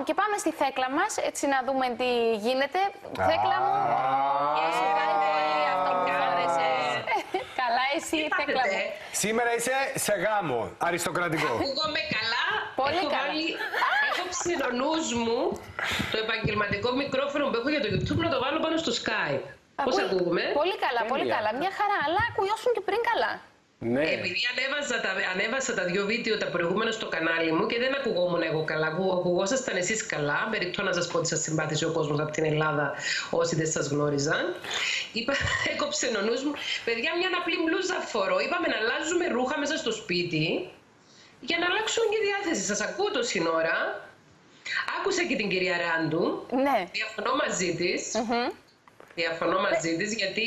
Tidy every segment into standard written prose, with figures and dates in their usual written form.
Και πάμε στη Θέκλα μας, έτσι να δούμε τι γίνεται. Θέκλα μου, σου κάνει πολύ αυτό που φόρεσες. Καλά, εσύ, Θέκλα μου. Σήμερα είσαι σε γάμο, αριστοκρατικό. Ακούγομαι καλά. Πολύ καλά. Έχω ξενονούς μου το επαγγελματικό μικρόφωνο που έχω για το YouTube να το βάλω πάνω στο Skype. Πώς ακούγουμε? Πολύ καλά, πολύ καλά. Μια χαρά, αλλά ακουγόσουν και πριν καλά. Ναι. Επειδή ανέβασα τα δύο βίντεο τα προηγούμενα στο κανάλι μου και δεν ακουγόμουν εγώ καλά, ακουγόσασταν εσείς καλά. Περιττώ να σας πω ότι σας συμπάθησε ο κόσμος από την Ελλάδα, όσοι δεν σας γνώριζαν. Είπα, έκοψε ο νους μου. Παιδιά, μια απλή μπλούζα φορώ. Είπαμε να αλλάζουμε ρούχα μέσα στο σπίτι για να αλλάξουμε και διάθεση. Σας ακούω τόση ώρα. Άκουσα και την κυρία Ράντου. Ναι. Διαφωνώ μαζί της. Διαφωνώ μαζί της γιατί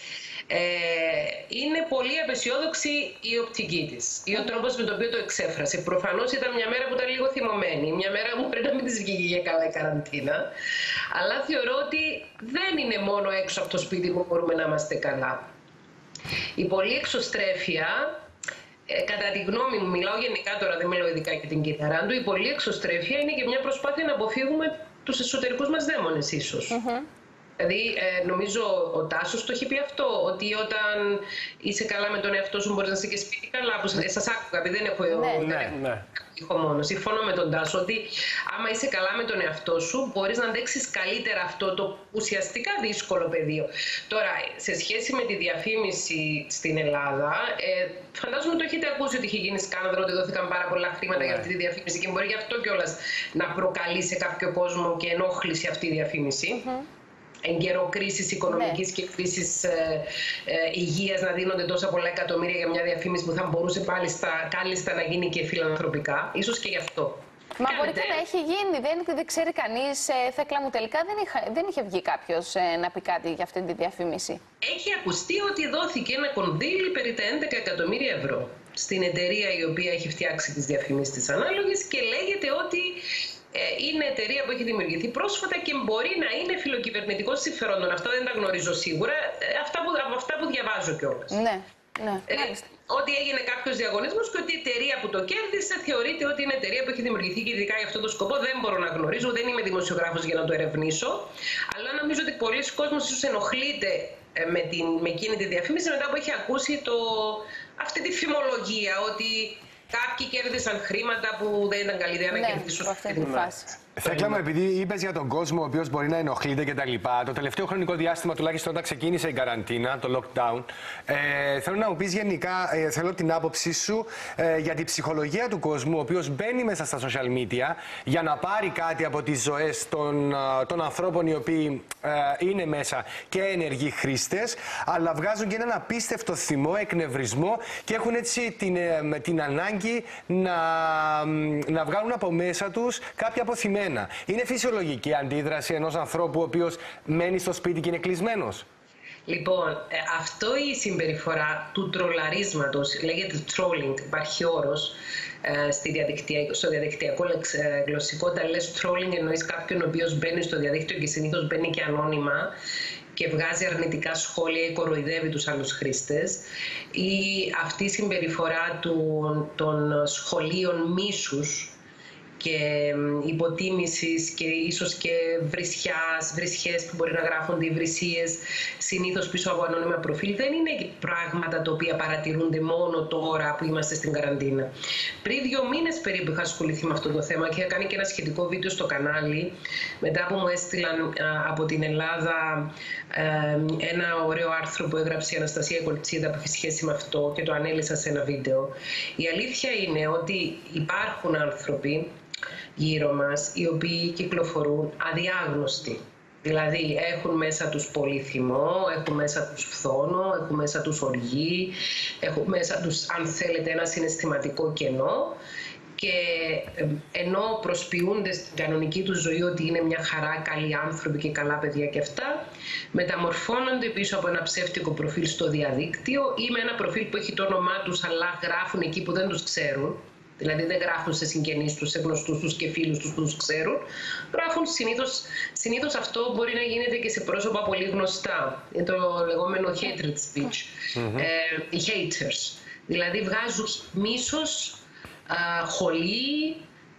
είναι πολύ απεσιόδοξη η οπτική της ή ο τρόπος με τον οποίο το εξέφρασε. Προφανώς ήταν μια μέρα που ήταν λίγο θυμωμένη, μια μέρα που πρέπει να μην της βγήκε για καλά η καραντίνα, αλλά θεωρώ ότι δεν είναι μόνο έξω από το σπίτι που μπορούμε να είμαστε καλά. Η πολλή εξωστρέφεια, κατά τη γνώμη μου, μιλάω γενικά τώρα, δεν μιλάω ειδικά για την κυρία Ράντου, η πολλή εξωστρέφεια είναι και μια προσπάθεια να αποφύγουμε τους εσωτερικούς μας δαίμονες ίσως. Δηλαδή, νομίζω ο Τάσος το έχει πει αυτό, ότι όταν είσαι καλά με τον εαυτό σου μπορείς να είσαι και σπίτι καλά. Σας άκουγα, επειδή δεν έχω ηχό μόνο. Συμφωνώ με τον Τάσο ότι άμα είσαι καλά με τον εαυτό σου μπορείς να αντέξεις καλύτερα αυτό το ουσιαστικά δύσκολο πεδίο. Τώρα, σε σχέση με τη διαφήμιση στην Ελλάδα, φαντάζομαι το έχετε ακούσει ότι είχε γίνει σκάνδαλο, ότι δόθηκαν πάρα πολλά χρήματα για αυτή τη διαφήμιση και μπορεί γι' αυτό κιόλας να προκαλεί σε κάποιο κόσμο και ενόχληση αυτή η διαφήμιση. Εν καιρό κρίσης οικονομικής και κρίσης υγείας να δίνονται τόσα πολλά εκατομμύρια για μια διαφήμιση που θα μπορούσε πάλι κάλλιστα να γίνει και φιλανθρωπικά. Ίσως και γι' αυτό. Μα μπορεί και να έχει γίνει, δεν ξέρει κανείς. Θέκλα μου, τελικά δεν είχε βγει κάποιος να πει κάτι για αυτή τη διαφήμιση. Έχει ακουστεί ότι δόθηκε ένα κονδύλι περί τα 11 εκατομμύρια ευρώ στην εταιρεία η οποία έχει φτιάξει τις διαφημίσεις της ανάλογες και λέγεται ότι είναι εταιρεία που έχει δημιουργηθεί πρόσφατα και μπορεί να είναι φιλοκυβερνητικών συμφερόντων. Αυτά δεν τα γνωρίζω σίγουρα, από αυτά που διαβάζω κιόλας. Ναι, ότι έγινε κάποιος διαγωνισμός και ότι η εταιρεία που το κέρδισε θεωρείται ότι είναι εταιρεία που έχει δημιουργηθεί και ειδικά για αυτό το σκοπό. Δεν μπορώ να γνωρίζω, δεν είμαι δημοσιογράφος για να το ερευνήσω. Αλλά νομίζω ότι πολλοί κόσμος ίσως ενοχλείται με εκείνη τη διαφήμιση μετά που έχει ακούσει αυτή τη φημολογία ότι κάποιοι κέρδισαν χρήματα που δεν ήταν καλύτερα να κερδίσουν αυτή τη φάση. Θέκλα μου, επειδή είπες για τον κόσμο ο οποίος μπορεί να ενοχλείται κτλ. Το τελευταίο χρονικό διάστημα, τουλάχιστον όταν ξεκίνησε η καραντίνα, το lockdown, θέλω να μου πεις γενικά, θέλω την άποψή σου για την ψυχολογία του κόσμου, ο οποίος μπαίνει μέσα στα social media για να πάρει κάτι από τις ζωές των ανθρώπων οι οποίοι είναι μέσα και ενεργοί χρήστες, αλλά βγάζουν και έναν απίστευτο θυμό, εκνευρισμό και έχουν έτσι την ανάγκη να βγάλουν από μέσα τους κάποια αποθυμένα. Είναι φυσιολογική αντίδραση ενός ανθρώπου ο οποίος μένει στο σπίτι και είναι κλεισμένος? Λοιπόν, αυτό η συμπεριφορά του τρολαρίσματος, λέγεται trolling, υπάρχει όρος στο διαδικτυακό γλωσσικό. Όταν λες trolling εννοείς κάποιον ο οποίος μπαίνει στο διαδίκτυο και συνήθως μπαίνει και ανώνυμα και βγάζει αρνητικά σχόλια ή κοροϊδεύει τους άλλους χρήστες, ή αυτή η συμπεριφορά των σχολείων μίσους και υποτίμησης και ίσως και βρισιές που μπορεί να γράφονται, οι βρισίες συνήθως πίσω από ανώνυμα προφίλ, δεν είναι πράγματα τα οποία παρατηρούνται μόνο τώρα που είμαστε στην καραντίνα. Πριν 2 μήνες περίπου είχα ασχοληθεί με αυτό το θέμα και είχα κάνει και ένα σχετικό βίντεο στο κανάλι μετά που μου έστειλαν από την Ελλάδα ένα ωραίο άρθρο που έγραψε η Αναστασία Κολτσίδα που έχει σχέση με αυτό και το ανέλησα σε ένα βίντεο. Η αλήθεια είναι ότι υπάρχουν άνθρωποι γύρω μας οι οποίοι κυκλοφορούν αδιάγνωστοι. Δηλαδή έχουν μέσα τους πολύ θυμό, έχουν μέσα τους φθόνο, έχουν μέσα τους οργή, έχουν μέσα τους, αν θέλετε, ένα συναισθηματικό κενό και ενώ προσποιούνται στην κανονική τους ζωή ότι είναι μια χαρά, καλοί άνθρωποι και καλά παιδιά και αυτά, μεταμορφώνονται πίσω από ένα ψεύτικο προφίλ στο διαδίκτυο ή με ένα προφίλ που έχει το όνομά τους αλλά γράφουν εκεί που δεν τους ξέρουν. Δηλαδή δεν γράφουν σε συγγενείς τους, σε γνωστούς τους και φίλους τους που τους ξέρουν. Γράφουν συνήθως αυτό μπορεί να γίνεται και σε πρόσωπα πολύ γνωστά. Είναι το λεγόμενο hatred speech. Οι haters. Δηλαδή βγάζουν μίσος, χολή,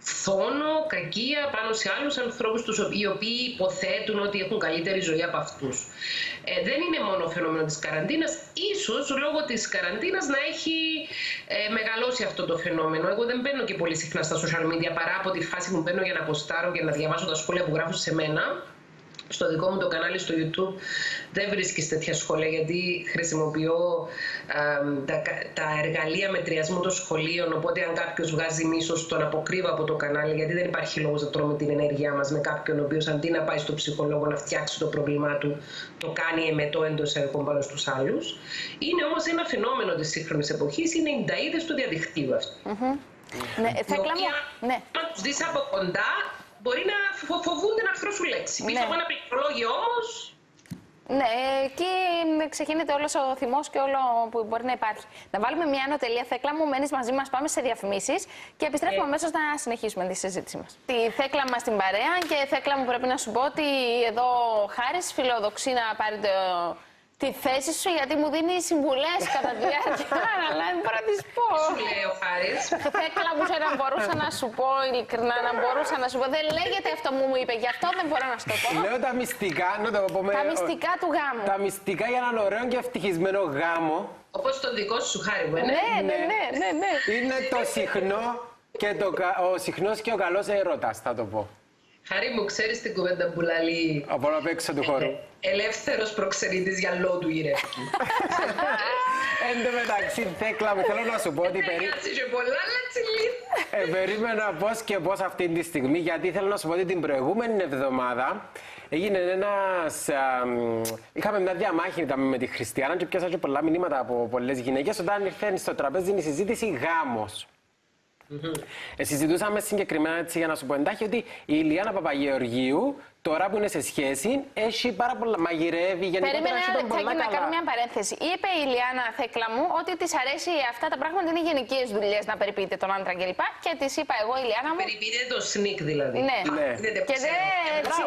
φθόνο, κακία πάνω σε άλλους ανθρώπους οι οποίοι υποθέτουν ότι έχουν καλύτερη ζωή από αυτούς. Δεν είναι μόνο φαινόμενο της καραντίνας. Ίσως λόγω της καραντίνας να έχει μεγαλώσει αυτό το φαινόμενο. Εγώ δεν μπαίνω και πολύ συχνά στα social media παρά από τη φάση που μπαίνω για να ποστάρω και να διαβάσω τα σχόλια που γράφουν σε μένα. Στο δικό μου το κανάλι στο YouTube δεν βρίσκεις τέτοια σχόλια, γιατί χρησιμοποιώ τα εργαλεία μετριασμού των σχολείων, οπότε αν κάποιος βγάζει μίσος τον αποκρύβω από το κανάλι, γιατί δεν υπάρχει λόγος να τρώμε την ενέργειά μας με κάποιον ο οποίος αντί να πάει στον ψυχολόγο να φτιάξει το πρόβλημά του, το κάνει εμετό εντός εισαγωγικών πάνω στους άλλους. Είναι όμως ένα φαινόμενο της σύγχρονης εποχής, είναι οι νταΐδες του διαδικτύου αυτό. Ναι, θα αν τους δεις από κοντά, μπορεί να φοβούνται να αρθρώσουν λέξη. Πίσω από ένα πληκτρολόγιο όμως. Ναι, εκεί ξεκινείται όλος ο θυμός και όλο που μπορεί να υπάρχει. Να βάλουμε μια ανωτελεία, Θέκλα μου, μένεις μαζί μας, πάμε σε διαφημίσεις και επιστρέφουμε αμέσως να συνεχίσουμε τη συζήτηση μας. Τη Θέκλα μας στην παρέα και Θέκλα μου πρέπει να σου πω ότι εδώ ο Χάρης φιλοδοξεί να πάρει τη θέση σου, γιατί μου δίνει συμβουλές κατά τη διάρκεια, αλλά δεν μπορώ να τις πω. Σου λέει ο Χάρης. Θέκλα μου, να μπορούσα να σου πω ειλικρινά, να μπορούσα να σου πω. Δεν λέγεται αυτό που μου είπε, γι' αυτό δεν μπορώ να σου το πω. Λέω τα μυστικά, να το πούμε. Τα μυστικά του γάμου. Τα μυστικά για έναν ωραίο και ευτυχισμένο γάμο. Όπως το δικό σου, Χάρη μου, Ναι. Είναι το συχνό και ο συχνός και ο καλός έρωτας, θα το πω. Χάρη μου, ξέρεις την κουβέντα που λέει από απ' έξω του χώρου. Ελεύθερος προξενήτης για λόγου ηρεύει. Εν τω μεταξύ, Θέκλα μου, θέλω να σου πω ότι περίμενα πώς και πώς αυτή τη στιγμή, γιατί θέλω να σου πω ότι την προηγούμενη εβδομάδα έγινε είχαμε μια διαμάχη με τη Χριστιανά και πιάσα και πολλά μηνύματα από πολλές γυναίκες όταν ήρθε στο τραπέζι η συζήτηση γάμος. Συζητούσαμε συγκεκριμένα, έτσι, για να σου πω εντάχει, ότι η Ηλιάνα Παπαγεωργίου, τώρα που είναι σε σχέση, έχει πάρα πολλά. Μαγειρεύει, γενικότερα έχει τον πολλά καλά. Να κάνω μια παρένθεση. Είπε η Ηλιάνα, Θέκλα μου, ότι της αρέσει αυτά τα πράγματα, είναι γενικές δουλειές να περιποιείται τον άντρα κλπ. Και της είπα εγώ, Ηλιάνα μου. Περιποιείται το sneak δηλαδή. Ναι. Και δεν έτσι.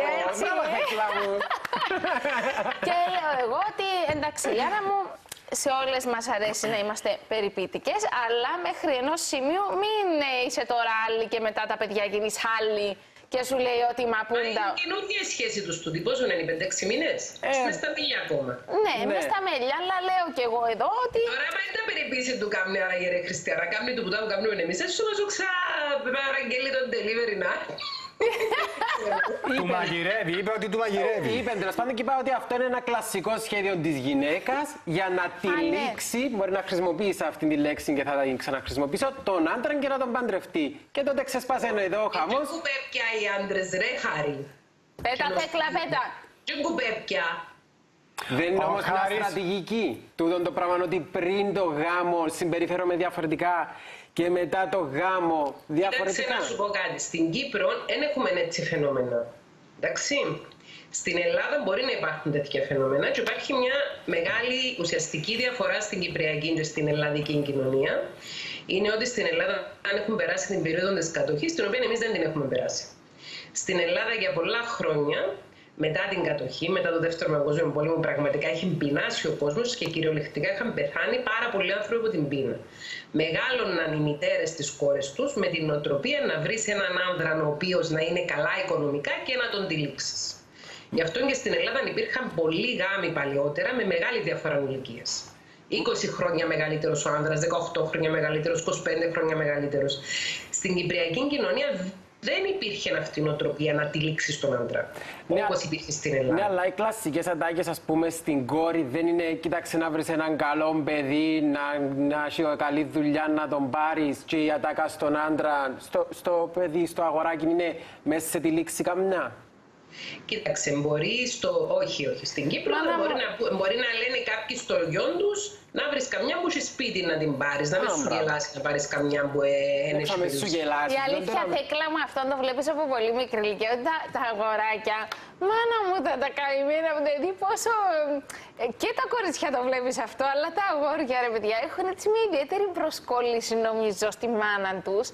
Και λέω εγώ ότι εντάξει, Ηλιάνα μου. Σε όλες μας αρέσει να είμαστε περιποιητικές, αλλά μέχρι ενός σημείου μην είσαι τώρα άλλη και μετά τα παιδιά γίνεις άλλη και σου λέει ότι μα πούντα. Είναι καινούργια η σχέση τους τούτη. Πόσο είναι, 5-6 μήνες? Μες στα μέλια ακόμα. Ναι, μες στα μέλια, αλλά λέω κι εγώ εδώ ότι. Τώρα μα είναι τα περιποίηση του κάμνη, άρα γερε Χριστιανά. Κάμνη του που τα κάνουμε εμείς. Έτσι σου να σου παραγγέλει τον delivery να. Του μαγειρεύει, είπε ότι του μαγειρεύει. Είπε, τέλος πάντων, και είπα ότι αυτό είναι ένα κλασικό σχέδιο της γυναίκας για να τυλίξει, μπορεί να χρησιμοποιήσει αυτή τη λέξη και θα την ξαναχρησιμοποιήσω, τον άντρα και να τον παντρευτεί. Και τότε ξεσπάσε εδώ ο χαμός. Και κουπέπια οι άντρες, ρε Χάρη. Πέτα, Θέκλα, πέτα. Και κουπέπια. Δεν είναι όμως μια στρατηγική τούτο το πράγμα, ότι πριν το γάμο συμπεριφέρομαι διαφορετικά και μετά το γάμο διαφορετικά. Κοίταξε να σου πω κάτι. Στην Κύπρο δεν έχουμε έτσι φαινόμενα. Εντάξει. Στην Ελλάδα μπορεί να υπάρχουν τέτοια φαινόμενα και υπάρχει μια μεγάλη ουσιαστική διαφορά στην κυπριακή και στην ελλαδική κοινωνία. Είναι ότι στην Ελλάδα αν έχουν περάσει την περίοδο της κατοχής, την οποία εμείς δεν την έχουμε περάσει. Στην Ελλάδα για πολλά χρόνια, μετά την κατοχή, μετά το Δεύτερο Παγκόσμιο Πόλεμο, πραγματικά έχει πεινάσει ο κόσμος και κυριολεκτικά είχαν πεθάνει πάρα πολλοί άνθρωποι από την πείνα. Μεγάλωναν οι μητέρες τις κόρες τους με την νοοτροπία να βρεις έναν άνδρα ο οποίος να είναι καλά οικονομικά και να τον τυλίξεις. Γι' αυτό και στην Ελλάδα υπήρχαν πολλοί γάμοι παλιότερα με μεγάλη διαφορά ηλικίας. 20 χρόνια μεγαλύτερος ο άνδρας, 18 χρόνια μεγαλύτερος, 25 χρόνια μεγαλύτερος. Στην κυπριακή κοινωνία δεν υπήρχε αυτή η νοοτροπία να τυλίξεις τον άντρα, όπως υπήρχε στην Ελλάδα. Ναι, αλλά οι κλασικές ατάκες, ας πούμε, στην κόρη δεν είναι κοίταξε να βρεις έναν καλό παιδί, να έχει καλή δουλειά, να τον πάρεις, και η ατάκα στον άντρα, στο παιδί, στο αγοράκι είναι μέσα σε τυλίξη καμιά. Κοίταξε, όχι, στην Κύπρο μπορεί να λένε κάποιοι στο γιον τους να βρεις καμιά που έχει σπίτι να την πάρεις, να μην σου γελάσει να πάρεις καμιά που είναι σπίτι. Η αλήθεια, Θέκλα μου, αυτό το βλέπεις από πολύ μικρή ηλικία, ότι τα αγοράκια, μάνα μου, τα καημένα μου, δηλαδή πόσο. Και τα κοριτσιά το βλέπεις αυτό, αλλά τα αγόρια, ρε παιδιά, έχουν έτσι μια ιδιαίτερη προσκόλληση, νομίζω, στη μάνα τους.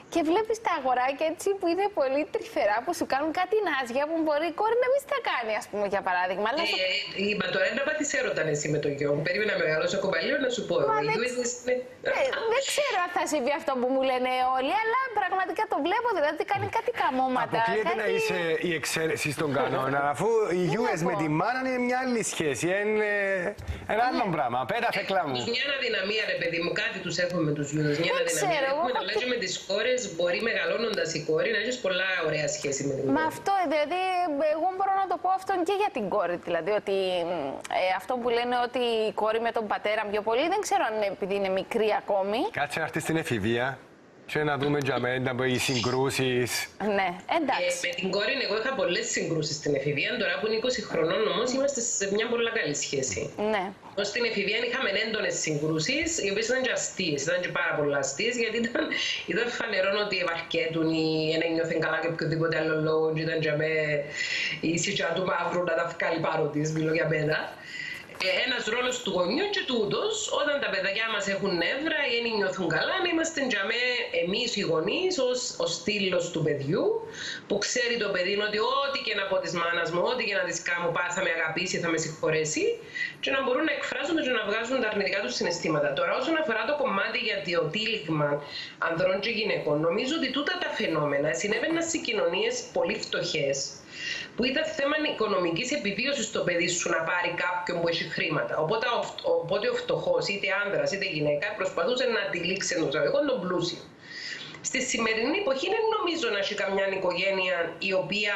Και βλέπεις τα αγοράκια έτσι που είναι πολύ τρυφερά, που σου κάνουν κάτι νάζια που μπορεί η κόρη να μην στα κάνει, ας πούμε, για παράδειγμα. Αλλά Είπα τώρα να πάθεις έρωτα εσύ με τον γιο μου. Περίμενα μεγαλώσω κομπαλίο να σου πω. Δεν ξέρω αν θα συμβεί αυτό που μου λένε όλοι, αλλά πραγματικά το βλέπω, δηλαδή κάνει κάτι καμώματα. Αποκλείεται να είσαι η εξαίρεση στον κανόνα, αφού οι γιούες με τη μάνα είναι μια άλλη σχέση. Είναι ένα άλλο πράγμα. Πέρα, Θέκλα μου. Μια αδυναμία, ρε παιδί μου, κάτι τους έχουμε με τους γιούδες. Μια αδυναμία. Έχουμε αλλά και με τις κόρες, μπορεί μεγαλώνοντας η κόρη να έχεις πολλά ωραία σχέση με την κόρη. Μα αυτό, δηλαδή, εγώ μπορώ να το πω αυτό και για την κόρη. Δηλαδή, ότι αυτό που λένε ότι η κόρη με τον πατέρα πιο πολύ, δεν ξέρω αν είναι επειδή είναι μικρή ακόμη. Κάτσε να έρθει στην εφηβεία και να δούμε για μένα οι συγκρούσεις. Ναι, εντάξει. Με την κόρη, εγώ είχα πολλές συγκρούσεις στην εφηβεία. Τώρα που είναι 20 χρονών, όμως είμαστε σε μια πολύ καλή σχέση. Ναι. Στην εφηβεία είχαμε έντονες συγκρούσεις, οι οποίες ήταν και αστείες, ήταν και πάρα πολλά αστείες, γιατί ήταν φανερό ότι ευαρκέτουν ή δεν νιώθεν καλά και οποιοδήποτε άλλο λόγο, και ήταν και με η σιτσιά του μαύρου να τα βγάλει πάνω της, μιλώ για μένα. Ένας ρόλος του γονιού και τούτος, όταν τα παιδάκια μας έχουν νεύρα ή δεν νιώθουν καλά, να είμαστε τζαμέ εμείς οι γονείς ο στήλος του παιδιού, που ξέρει το παιδί ότι ό,τι και να πω της μάνας μου, ό,τι και να της κάνω, θα με αγαπήσει, θα με συγχωρέσει, και να μπορούν να εκφράζουν και να βγάζουν τα αρνητικά τους συναισθήματα. Τώρα, όσον αφορά το κομμάτι για το τύλιγμα ανδρών και γυναικών, νομίζω ότι τούτα τα φαινόμενα συνέβαιναν σε κοινωνίες πολύ φτωχές, που ήταν θέμα οικονομικής επιβίωσης στο παιδί σου να πάρει κάποιον που έχει χρήματα. Οπότε ο φτωχός, είτε άνδρας είτε γυναίκα, προσπαθούσε να τυλίξει εντός εισαγωγικών τον πλούσιο. Στη σημερινή εποχή δεν νομίζω να έχει καμιά οικογένεια η οποία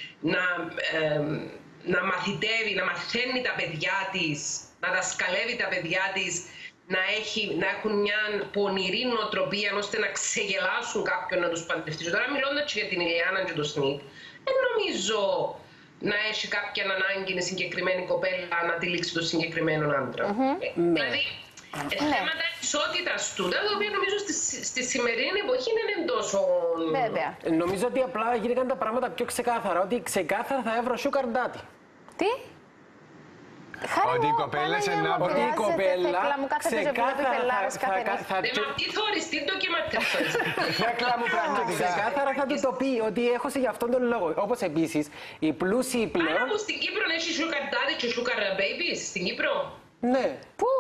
να μαθητεύει, να μαθαίνει τα παιδιά της, να δασκαλεύει τα παιδιά της, να έχουν μια πονηρή νοοτροπία ώστε να ξεγελάσουν κάποιον να τους παντρευτεί. Τώρα μιλώντας για την Ηλιάνα και τον Σμιτ, δεν νομίζω να έχει κάποια ανάγκη η συγκεκριμένη κοπέλα να τυλίξει τον συγκεκριμένο άντρα. Δηλαδή, θέματα ισότητας του, τα οποία νομίζω στη σημερινή εποχή είναι τόσο. Βέβαια. Νομίζω ότι απλά γίνηκαν τα πράγματα πιο ξεκάθαρα. Ότι ξεκάθαρα θα έβρω sugar daddy. Τι? Ότι η κοπέλα σε να Ότι η κοπέλα ξεκάθαρα Τι θόρυς, τι ντοκιμαντέρ θόρυς. Θέκλα μου πραγματικά. Ξεκάθαρα θα του το πει ότι έχω σε γι' αυτόν τον λόγο. Όπως επίσης οι πλούσιοι πλέον. Άρα που στην Κύπρο έχει sugar daddy και sugar babies, στην Κύπρο. Ναι. Πού?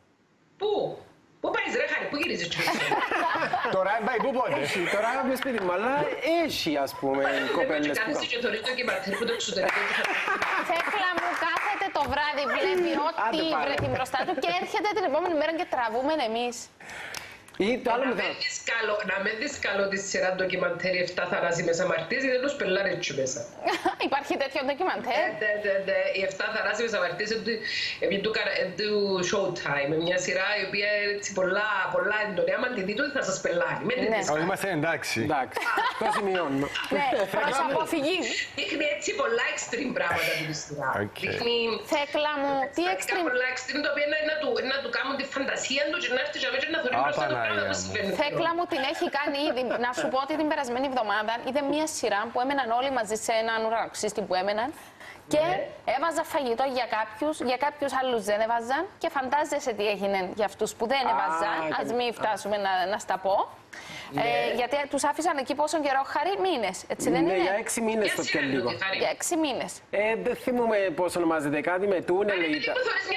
Πού πάεις ρε Χάρη, πού γυρίζεις τσιμπήσα. Τώρα πάει πού πότε. Τώρα με σπίτι μου, αλλά έχει ας πούμε κοπέλες που κάνεις και το ρίτο και μπαρτέρ που το εξωτερικό. Θέκλα μου κάθεται το βράδυ, βλέπει ό,τι βρεθεί μπροστά του και έρχεται την επόμενη μέρα και τραβούμε εμείς. Ή το άλλο Να με δεις καλό τη σειρά ντοκιμαντέρ 7 θανάσι μέσα μαρτίζει, δεν τους πελάρει έτσι μέσα. Υπάρχει τέτοιο ντοκιμαντέρ. Οι 7 θανάσι μέσα μαρτίζει του Showtime, μια σειρά η οποία έτσι πολλά εντονία, άμα τη δείτε θα σας πελάρει. Όχι, είμαστε εντάξει. Εντάξει, το σημειώνω. Ναι, προς αποφυγή. Δείχνει έτσι πολλά extreme πράγματα τη σειρά. Θέκλα μου, τι extreme. Πολλά extreme, τα οποία να του κάνουν τη φαντασία του και να έρθει να θεωρεί μπροστά το πράγμα που συμβαίνει. Θέκλα μου την έχει κάνει ήδη. Να σου πω ότι την περασμένη εβδομάδα είδε μία σειρά που έμεναν όλοι μαζί σε έναν ουρανοξύστη που έμεναν και έβαζα φαγητό για κάποιους άλλους δεν έβαζαν και φαντάζεσαι τι έγινε για αυτούς που δεν έβαζαν. Ας μην φτάσουμε να στα πω. Γιατί τους άφησαν εκεί πόσο καιρό, Χαρή, μήνες, έτσι δεν είναι? Για 6 μήνες το πιο λίγο. Για 6 μήνες. Δεν θυμούμαι πώς ονομάζεται, κάτι με τούνελ ήταν.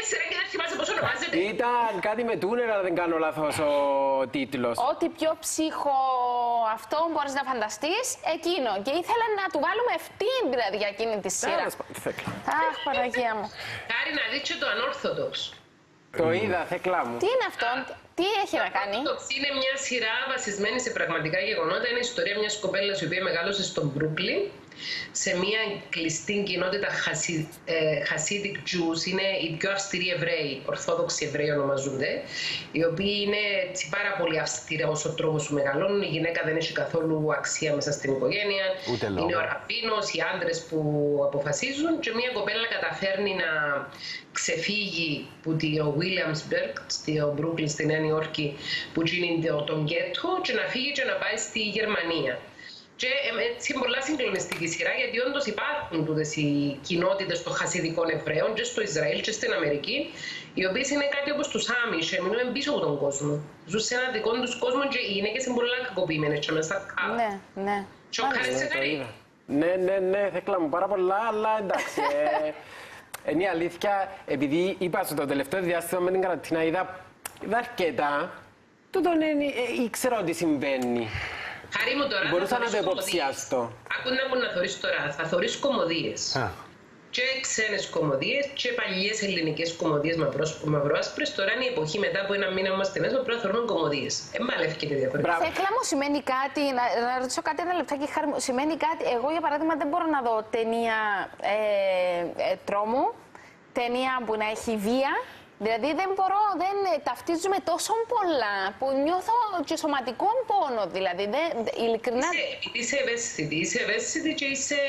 Ήταν κάτι με τούνελ, αλλά δεν κάνω λάθος ο τίτλος. Ό,τι πιο ψύχο αυτό μπορείς να φανταστείς, εκείνο. Και ήθελαν να του βάλουμε ευτήν δηλαδή για εκείνη τη σειρά. Αχ, Παναγία μου. Χάρη να δεις και το Unorthodox. Το είδα, Θέκλα μου. Τι είναι αυτό, τι έχει να κάνει? Είναι μια σειρά βασισμένη σε πραγματικά γεγονότα. Είναι η ιστορία μιας κοπέλας η οποία μεγάλωσε στον Μπρούκλιν, σε μια κλειστή κοινότητα Hasidic Jews, είναι οι πιο αυστηροί Εβραίοι, Ορθόδοξοι Εβραίοι ονομαζούνται, οι οποίοι είναι πάρα πολύ αυστηροί όσο τρόπο που μεγαλώνουν. Η γυναίκα δεν έχει καθόλου αξία μέσα στην οικογένεια. Είναι ο ραμπίνος, οι άντρες που αποφασίζουν, και μια κοπέλα καταφέρνει να ξεφύγει από το Williamsburg, στο Brooklyn, στη Νέα Υόρκη, που είναι τον γκέτο, και να φύγει και να πάει στη Γερμανία. Και έτσι είναι πολλά συγκλονιστική σειρά, γιατί όντως υπάρχουν τούτες οι κοινότητες των χασιδικών Εβραίων και στο Ισραήλ και στην Αμερική, οι οποίες είναι κάτι όπως τους Άμις, και μιλούμε πίσω από τον κόσμο. Ζουν σε έναν δικό τους κόσμο και οι γυναίκες είναι πολλά κακοποιημένες και μέσα στα κάτω. Ναι, ναι. Σοκάρισε κάτι. Ναι, Θέκλα μου, πάρα πολλά, αλλά εντάξει. Είναι η αλήθεια, επειδή είπα στο τελευταίο διάστημα με την καραντίνα, είδα αρκετά, τούτον ήξερα ότι συμβαίνει. Χαρή μου τώρα, μπορούσα να το υποψιαστώ. Άκου να μπορεί να θωρείς τώρα, θα θωρείς κομμωδίες. Και ξένες κομμωδίες και παλιές ελληνικές κομμωδίες μαυροάσπρες. Τώρα είναι η εποχή μετά από ένα μήνα που είμαστε μέσα, πρέπει να θεωρούμε κομμωδίες. Εμπαλεύκεται διαφορετικά. Θέκλα μου, σημαίνει κάτι, να ρωτήσω κάτι ένα λεπτάκι, Χάρη μου, σημαίνει κάτι, εγώ για παράδειγμα δεν μπορώ να δω ταινία τρόμου, ταινία που να έχει βία. Δηλαδή δεν ταυτίζουμε τόσο πολλά που νιώθω και σωματικό πόνο, δηλαδή, ειλικρινά. Είσαι ευαίσθητη και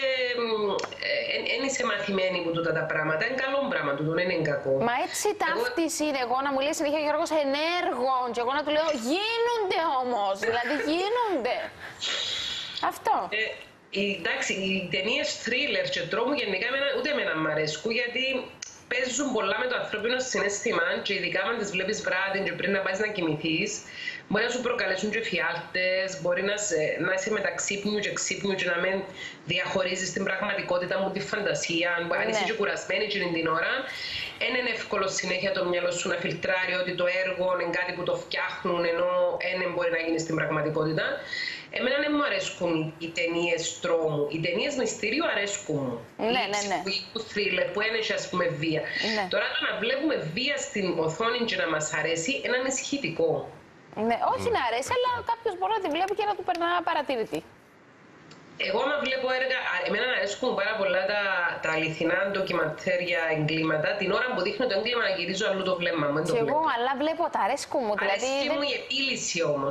είσαι μαθημένη από τούτα τα πράγματα. Είναι καλό πράγμα, τούτο δεν είναι κακό. Μα έτσι ταύτιση είναι εγώ να μου λέει συνέχεια ο Γιώργος ενέργων και εγώ να του λέω γίνονται όμως, δηλαδή γίνονται. Αυτό. Εντάξει, οι ταινίες thriller και τρόμου γενικά ούτε εμένα μ' αρέσκουν, γιατί παίζουν πολλά με το ανθρώπινο συναίσθημα και ειδικά αν τις βλέπεις βράδυ και πριν να πας να κοιμηθείς, μπορεί να σου προκαλέσουν και φιάλτες, μπορεί να είσαι μεταξύ ξύπνιου και ξύπνιου και να μην διαχωρίζεις την πραγματικότητα με τη φαντασία. Αν είσαι και κουρασμένη και την ώρα, δεν είναι εύκολο συνέχεια το μυαλό σου να φιλτράρει ότι το έργο είναι κάτι που το φτιάχνουν ενώ δεν μπορεί να γίνει στην πραγματικότητα. Εμένα δεν μου αρέσκουν οι ταινίες τρόμου. Οι ταινίες μυστηρίου αρέσκουν μου. Ναι. Που θρίλερ, που ένεχε ας πούμε βία. Ναι. Τώρα το να βλέπουμε βία στην οθόνη και να μας αρέσει είναι ανησυχητικό. Ναι, όχι να αρέσει, αλλά κάποιος μπορεί να τη βλέπει και να του περνά παρατηρητή. Εγώ άμα βλέπω έργα, εμένα αρέσκουν πάρα πολλά τα αληθινά ντοκιματέρια εγκλήματα. Την ώρα που δείχνω το έγκλημα να γυρίζω αλλού το βλέμμα μου. Και εγώ, αλλά βλέπω τα αρέσκουν μου. Αρέσκει μου η επίλυση όμως.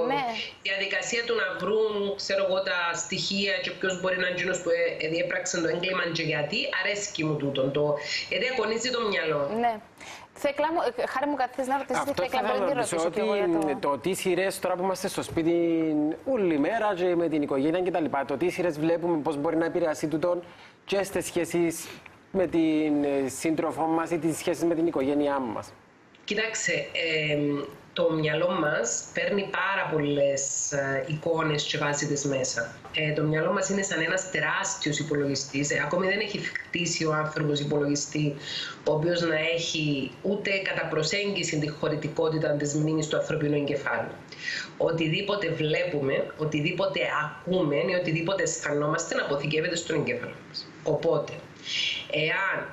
Η διαδικασία του να βρουν, ξέρω εγώ, τα στοιχεία και ποιος μπορεί να είναι εκείνος που διέπραξε το έγκλημα και γιατί. Αρέσκει μου τούτον. Γιατί ακονίζει το μυαλό. Ναι. Θέκλα μου, Χάρη μου, κάτι θες να ρωτήσεις τη Θέκλα, πριν τη ρωτήσω και εγώ για το τι σειρές τώρα που είμαστε στο σπίτι όλη μέρα και με την οικογένεια κτλ. Το τι σειρές βλέπουμε, πώς μπορεί να επηρεάσει τούτον και στις σχέσεις με την σύντροφό μας ή τις σχέσεις με την οικογένειά μας. Κοίταξε, το μυαλό μας παίρνει πάρα πολλές εικόνες και βάζει τις μέσα. Το μυαλό μας είναι σαν ένας τεράστιος υπολογιστής. Ακόμη δεν έχει χτίσει ο άνθρωπος υπολογιστή, ο οποίος να έχει ούτε κατά προσέγγιση τη χωρητικότητα της μνήμης του ανθρωπίνου εγκεφάλου. Οτιδήποτε βλέπουμε, οτιδήποτε ακούμε ή οτιδήποτε αισθανόμαστε να αποθηκεύεται στον εγκέφαλο μας. Οπότε, εάν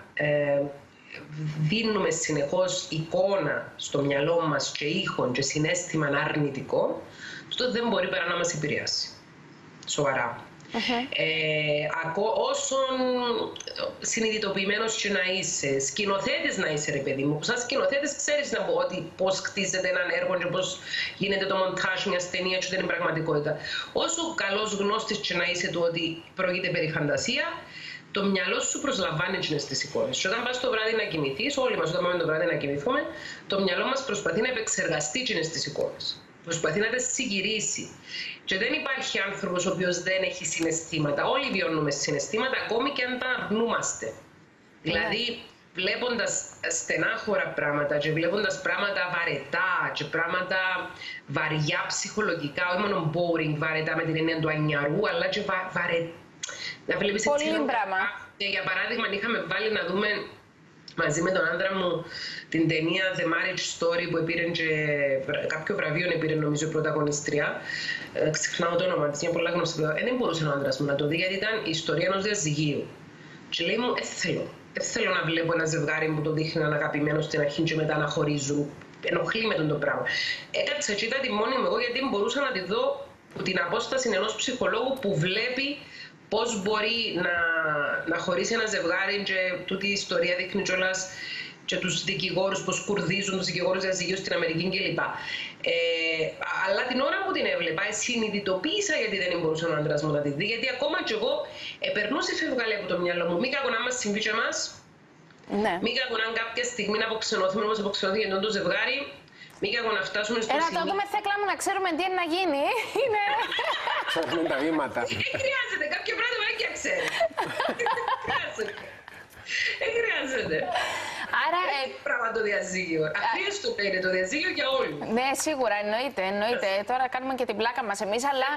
δίνουμε συνεχώς εικόνα στο μυαλό μας και ήχον και συναίσθημα αρνητικό, τότε δεν μπορεί παρά να μας επηρεάσει. Σοβαρά. Όσον συνειδητοποιημένος και να είσαι, σκηνοθέτης να είσαι ρε παιδί μου, σαν σκηνοθέτης ξέρεις να πω ότι πώς χτίζεται έναν έργο και πώς γίνεται το μοντάζ μιας ταινίας και την πραγματικότητα. Όσο καλός γνώστης και να είσαι του ότι πρόκειται περί φαντασία, το μυαλό σου προσλαμβάνει τις εικόνες. Και όταν πας το βράδυ να κοιμηθείς, όλοι μας όταν πάμε το βράδυ να κοιμηθούμε, το μυαλό μας προσπαθεί να επεξεργαστεί τις εικόνες. Προσπαθεί να τις συγκυρίσει. Και δεν υπάρχει άνθρωπος ο οποίος δεν έχει συναισθήματα. Όλοι βιώνουμε συναισθήματα, ακόμη και αν τα αρνούμαστε. Δηλαδή, βλέποντας στενάχωρα πράγματα και βλέποντας πράγματα βαρετά και πράγματα βαριά ψυχολογικά, όχι μόνο boring βαρετά με την έννοια του ανιαρού, αλλά και βαρετά. Να βλέπεις πολύ πράγμα. Για παράδειγμα, είχαμε βάλει να δούμε μαζί με τον άντρα μου την ταινία The Marriage Story που επήρε και κάποιο βραβείο επήρε νομίζω πρωταγωνιστρία. Ξεχνάω το όνομα της, είναι πολλά γνωστή. Δεν μπορούσε ο άντρας μου να το δει γιατί ήταν η ιστορία ενός διαζυγίου. Και λέει μου, θέλω να βλέπω ένα ζευγάρι που το δείχνει έναν αγαπημένο στην αρχή και μετά να χωρίζουν. Ενοχλεί με τον το πράγμα. Έκατσα και είδα τη μόνη μου εγώ γιατί μπορούσα να τη δω από την απόσταση ενός ψυχολόγου που βλέπει πώς μπορεί να χωρίσει ένα ζευγάρι και τούτη η ιστορία δείχνει κιόλας και τους δικηγόρους, πώς κουρδίζουν τους δικηγόρους διαζυγίου στην Αμερική κλπ. Αλλά την ώρα που την έβλεπα, συνειδητοποίησα γιατί δεν μπορούσε ο άντρας μου να τη δει, γιατί ακόμα κι εγώ περνούσε φευγαλέ από το μυαλό μου. Μη κακό να μας συμβεί και εμάς. Ναι. Μη κακό να κάποια στιγμή να αποξενωθούμε όπως αποξενωθεί το ζευγάρι. Μήκα, να φτάσουμε στο σημείο. Να το δούμε, Θέκλα μου, να ξέρουμε τι είναι να γίνει. Ξέρουμε τα βήματα. Χρειάζεται, κάποια πράγματα δεν ξέρει. Χρειάζεται. Άρα. Πράγμα το διαζύγιο. Αχρίαστο είναι το διαζύγιο για όλους. Ναι, σίγουρα, εννοείται. Τώρα κάνουμε και την πλάκα μας εμείς, αλλά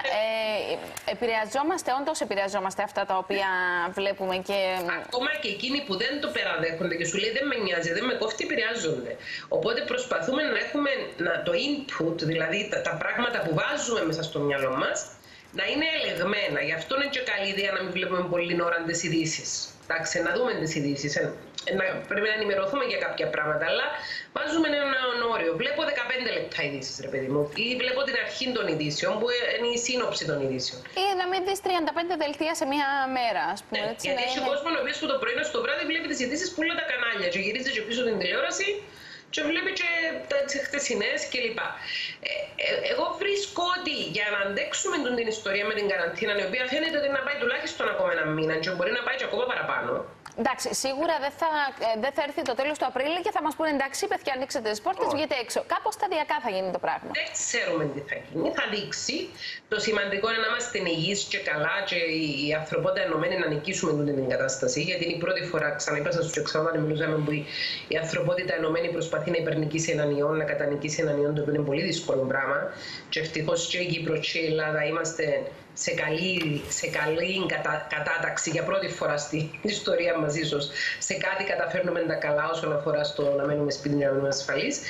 όντως επηρεαζόμαστε αυτά τα οποία βλέπουμε και. Ακόμα και εκείνοι που δεν το παραδέχονται και σου λέει δεν με νοιάζει, δεν με κόφτει, επηρεάζονται. Οπότε προσπαθούμε να έχουμε το input, δηλαδή τα πράγματα που βάζουμε μέσα στο μυαλό μας, να είναι ελεγμένα. Γι' αυτό είναι και καλή ιδέα να μην βλέπουμε πολλή ώρα τις ειδήσεις. Εντάξει, να δούμε τις ειδήσεις. Πρέπει να ενημερωθούμε για κάποια πράγματα, αλλά βάζουμε ένα όριο. Βλέπω 15 λεπτά ειδήσεις, ρε παιδί μου, ή βλέπω την αρχή των ειδήσεων, που είναι η σύνοψη των ειδήσεων. Ή να μην δεις 35 δελτία σε μία μέρα, ας πούμε. Ναι, γιατί έχει κόσμο ο οποίος το πρωί στο βράδυ βλέπει τις ειδήσεις που όλα τα κανάλια και γυρίζει και πίσω την τηλεόραση και βλέπει και τις χτεσινές κλπ. Εγώ βρίσκω ότι για να αντέξουμε την ιστορία με την καραντίνα, η οποία φαίνεται ότι να πάει τουλάχιστον ακόμα ένα μήνα και μπορεί να πάει και ακόμα παραπάνω. Εντάξει, σίγουρα δεν θα έρθει το τέλος του Απρίλη και θα μας πούνε εντάξει, παιδιά, ανοίξτε τις πόρτες, βγείτε έξω. Κάπως σταδιακά θα γίνει το πράγμα. Δεν ξέρουμε τι θα γίνει. Θα δείξει. Το σημαντικό είναι να είμαστε υγιείς και καλά και η ανθρωπότητα ενωμένη να νικήσουμε την κατάσταση. Γιατί είναι η πρώτη φορά, ξαναείπα σας στους εξάδων, μιλούσαμε που η ανθρωπότητα ενωμένη προσπαθεί να υπερνικήσει έναν ιό, να κατανικήσει έναν ιό, το οποίο είναι πολύ δύσκολο πράγμα. Και ευτυχώς και η Κύπρος και η Ελλάδα είμαστε σε καλή κατάταξη για πρώτη φορά στην ιστορία μας, ίσως. Σε κάτι καταφέρνουμε τα καλά όσον αφορά στο να μένουμε σπίτι και να μένουμε ασφαλείς.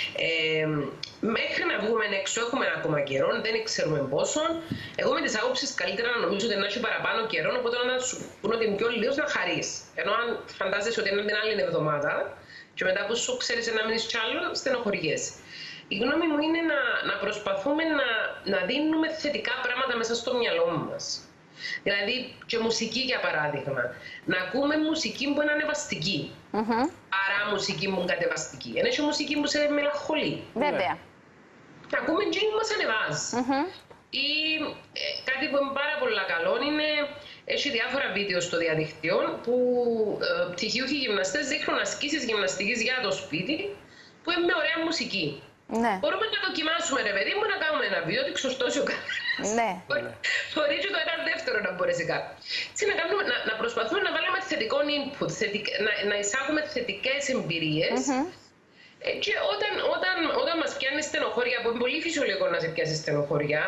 Μέχρι να βγούμε έξω έχουμε ακόμα καιρό, δεν ξέρουμε πόσο. Εγώ με τις άποψεις καλύτερα να νομίζω ότι να έχει παραπάνω καιρό, οπότε να σου πούνε ότι είναι πιο λίγο να χαρείς. Ενώ αν φαντάζεσαι ότι είναι την άλλη εβδομάδα και μετά που σου ξέρεις να μείνεις κι άλλο, στενοχωριέσαι. Η γνώμη μου είναι να προσπαθούμε να δίνουμε θετικά πράγματα μέσα στο μυαλό μας. Δηλαδή, και μουσική για παράδειγμα. Να ακούμε μουσική που είναι ανεβαστική. Άρα μουσική που είναι κατεβαστική. Είναι και μουσική που σε μελαγχολεί. Βέβαια. Να ακούμε και που μας ανεβάζει. Ή κάτι που είναι πάρα πολύ καλό είναι, έχει διάφορα βίντεο στο διαδικτύο που πτυχιούχοι γυμναστές δείχνουν ασκήσεις γυμναστικής για το σπίτι που είναι με ωραία μουσική. Ναι. Μπορούμε να δοκιμάσουμε, ρε παιδί μου, να κάνουμε ένα βίντεο, ότι ξωστώσει ο καθένας. Ναι. Μπορεί και το ένα δεύτερο να μπορέσει κάτι. Να προσπαθούμε να βάλουμε θετικό input, να εισάγουμε θετικές εμπειρίες. Και όταν μας πιάνει στενοχώρια, που είναι πολύ φυσιολογικό να σε πιάσει στενοχώρια,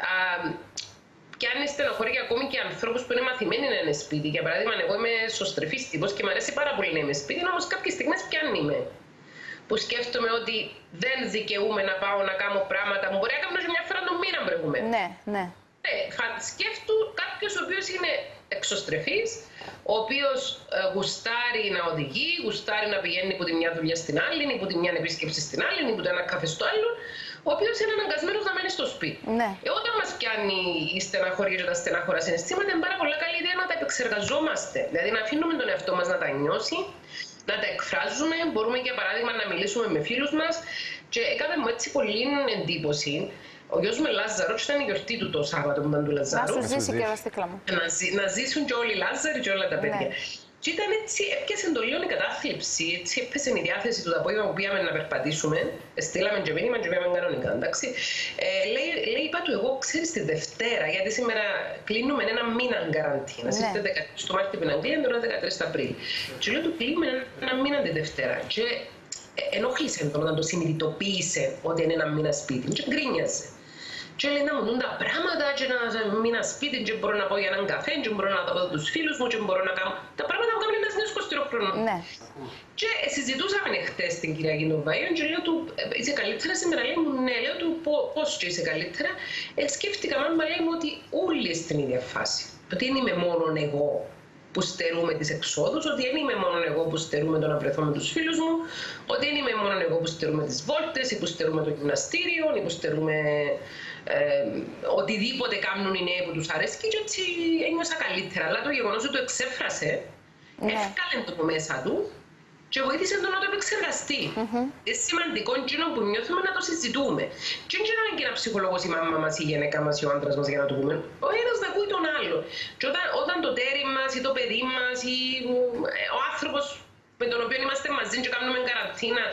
πιάνει στενοχώρια ακόμη και ανθρώπους που είναι μαθημένοι να είναι σπίτι. Για παράδειγμα, εγώ είμαι σωστρεφής τύπος και μου αρέσει πάρα πολύ να είμαι σπίτι, όμως κάποιες στιγμές πιάνει με. Που σκέφτομαι ότι δεν δικαιούμαι να πάω να κάνω πράγματα που μπορεί να κάνω μια φορά τον μήνα προηγουμένως. Ναι. Σκέφτου κάποιος ο οποίος είναι εξωστρεφής, ο οποίος γουστάρει να οδηγεί, γουστάρει να πηγαίνει από τη μια δουλειά στην άλλη, ή από τη μια επίσκεψη στην άλλη, ή από το ένα καφέ στο άλλο, ο οποίος είναι αναγκασμένος να μένει στο σπίτι. Ναι. Όταν μας πιάνει η στεναχώρια και τα στενάχωρα συναισθήματα, είναι πάρα πολύ καλή ιδέα να τα επεξεργαζόμαστε. Δηλαδή να αφήνουμε τον εαυτό μας να τα νιώσει, να τα εκφράζουμε. Μπορούμε για παράδειγμα να μιλήσουμε με φίλους μας. Και έκανε μου έτσι πολύ εντύπωση. Ο γιος μου Λάζαρος, ήταν η γιορτή του το Σάββατο που ήταν του Λαζάρου. Να σου ζήσει και ο Στίκλα μου. Να ζήσουν και όλοι οι Λάζαροι και όλα τα παιδιά. Ναι. Και ήταν έτσι, έπιασε το λίγο η κατάθλιψη, έτσι έπιασε η διάθεση του το απόγευμα που πήγαμε να περπατήσουμε. Στείλαμε και μήνυμα και πήγαμε κανονικά, εντάξει. Λέει, είπα του, εγώ ξέρεις τη Δευτέρα, γιατί σήμερα κλείνουμε ένα μήνα καραντίνα. Ναι. Είστε 13 του Μάρτιο που είναι Αγγλία, τώρα 13 Απρίλη. Και λέω του, κλείνουμε ένα μήνα τη Δευτέρα. Και ενοχλήσε τον όταν το συνειδητοποίησε ότι είναι ένα μήνα σπίτι. Και γκρίνιασε. Και λέει να μου δουν τα πράγματα και να μείνω σπίτι και μπορώ να πάω για έναν καφέ και μπορώ να τα δω τους φίλους μου και μπορώ να κάνω τα πράγματα που κάνουν ένας νέος 23 χρονών. Ναι. Και συζητούσαμε χτες την Κυριακή των Βαΐων και λέω του είσαι καλύτερα σήμερα, λέει μου ναι, λέω του πώς και είσαι καλύτερα. Σκέφτηκα μάμα, λέει μου ότι όλοι στην ίδια φάση, ότι δεν είμαι μόνο εγώ που στερούμε τις εξόδους, ότι δεν είμαι μόνο εγώ που στερούμε το να βρεθώ με τους φίλους μου, ότι δεν είμαι μόνο εγώ που στερούμε τις βόλτες ή που στερούμε το γυμναστήριο ή που στερούμε οτιδήποτε κάνουν οι νέοι που τους αρέσει και έτσι ένιωσα καλύτερα. Αλλά το γεγονός ότι το εξέφρασε, έφκαλε το μέσα του και βοήθησε τον να το επεξεργαστεί. Είναι σημαντικό εκείνο που νιώθουμε να το συζητούμε. Και δεν είναι και ένα ψυχολόγος η μάμα μας, η γυναίκα μας, ή ο άντρας μας για να το πούμε. Ο ένας να ακούει τον άλλο. Και όταν το τέρι μας ή το παιδί μας ή ο άνθρωπος με τον οποίο είμαστε μαζί και κάνουμε καραντίνα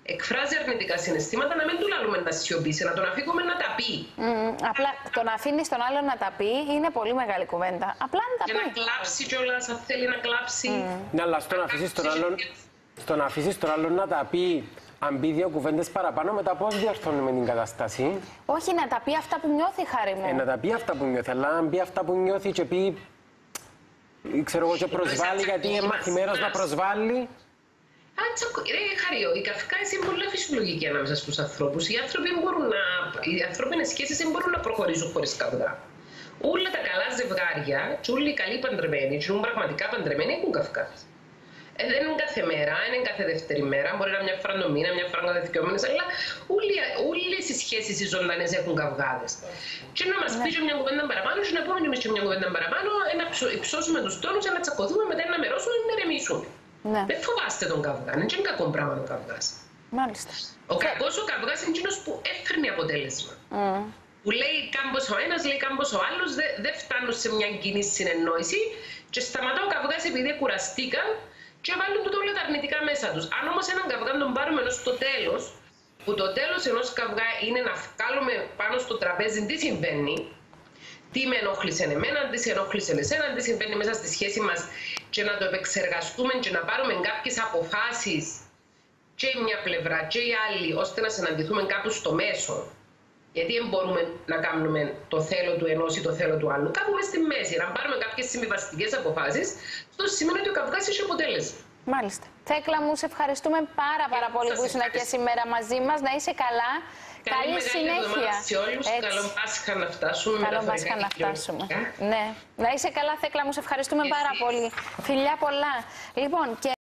εκφράζει αρνητικά συναισθήματα, να μην του λαλούμε να σιωπήσει, να τον αφήνουμε να τα πει. Απλά το να αφήνει τον άλλον να τα πει είναι πολύ μεγάλη κουβέντα. Απλά να τα και πει. να κλάψει κιόλας, αν θέλει να κλάψει. Ναι, αλλά στο να αφήσεις τον άλλον να τα πει, αν πει 2 κουβέντες παραπάνω, μετά πώς διορθώνουμε την κατάσταση. Όχι, να τα πει αυτά που νιώθει, Χάρη μου. Να τα πει αυτά που νιώθει, αλλά αν πει αυτά που νιώθει και πει, ξέρω εγώ, και προσβάλλει, γιατί είναι μαθημένος να προσβάλλει. Χαριό, η καυκάηση είναι πολύ φυσιολογική ανάμεσα στους ανθρώπους. Οι ανθρώπινες σχέσεις δεν μπορούν να προχωρήσουν χωρίς καυγά. Όλα τα καλά ζευγάρια και όλοι οι καλοί παντρεμένοι, και πραγματικά παντρεμένοι, έχουν καυγάδες. Δεν είναι κάθε μέρα, δεν είναι κάθε δεύτερη μέρα. Μπορεί να είναι μια φορά το μήνα, μια φορά κάθε 2 μήνες, αλλά όλες οι σχέσεις οι ζωντανές έχουν καυγάδες. Και να μας πει και μια κουβέντα παραπάνω, και να πούμε εμείς και μια κουβέντα παραπάνω, να υψώσουμε τους τόνους, να τσακωθούμε, μετά να μερώσουμε, να ηρεμήσουμε. Ναι. Δεν φοβάστε τον καυγά, είναι και κακό πράγμα ο καυγάς. Μάλιστα. Ο καυγάς είναι εκείνος που έφερνει αποτέλεσμα. Που λέει κάμπος ο ένας, λέει κάμπος ο άλλος, δεν φτάνουν σε μια κοινή συνεννόηση και σταματά ο καυγάς επειδή κουραστήκαν και βάλουν τούτο όλα τα αρνητικά μέσα τους. Αν όμως έναν καυγά τον πάρουμε ενώ στο τέλος, που το τέλος ενός καυγά είναι να βγάλουμε πάνω στο τραπέζι τι συμβαίνει, τι με ενόχλησε εμένα, τι σε ενόχλησε εσένα, τι συμβαίνει μέσα στη σχέση μας και να το επεξεργαστούμε και να πάρουμε κάποιες αποφάσεις και η μια πλευρά και η άλλη, ώστε να συναντηθούμε κάπου στο μέσο. Γιατί δεν μπορούμε να κάνουμε το θέλω του ενός ή το θέλω του άλλου. Κάπου μες στη μέση, να πάρουμε κάποιες συμβιβαστικές αποφάσεις, αυτό σημαίνει ότι ο καυγάς έχει αποτέλεσμα. Μάλιστα. Θέκλα μου, σε ευχαριστούμε πάρα πολύ που ήσουν και σήμερα μαζί μας. Να είσαι καλά. Καλή συνέχεια. Σε όλους. Καλό Πάσχα να φτάσουμε. Καλό Πάσχα να φτάσουμε. Ναι. Να είσαι καλά, Θέκλα μου, σε ευχαριστούμε πάρα πολύ. Φιλιά πολλά. Λοιπόν, και